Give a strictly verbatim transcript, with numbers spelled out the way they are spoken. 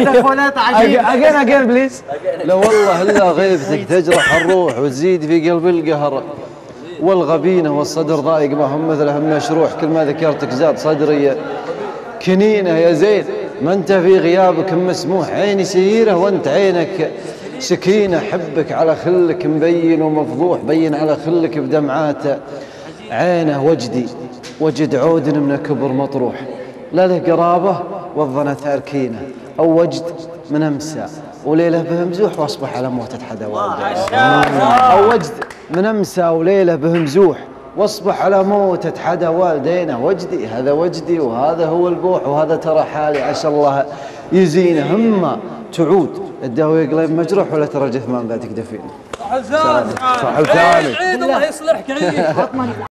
تلفونات عجيبة. اجين اجين بليز. لا والله الا غيبتك تجرح الروح وتزيد في قلب القهر والغبينه والصدر ضايق ما هم مثلهم مشروح. كل ما ذكرتك زاد صدري كنينه يا زين. ما انت في غيابك مسموح. عيني سيره وانت عينك سكينه. حبك على خلك مبين ومفضوح. بين على خلك بدمعاته عينه وجدي وجد عود من كبر مطروح. لا له قرابه والظنة تاركينه او وجد من امسى وليله به مزوح واصبح على موتة حدا والديه. او وجد من امسى وليله به مزوح واصبح على موتة حدا والدينا. وجدي هذا وجدي وهذا هو البوح وهذا ترى حالي عسى الله يزينه. هم تعود الداوي قليب مجروح ولا ترى الجثمان ذاتك دفين. صح لسانك. صح لسانك. عيد الله يصلحك عيد.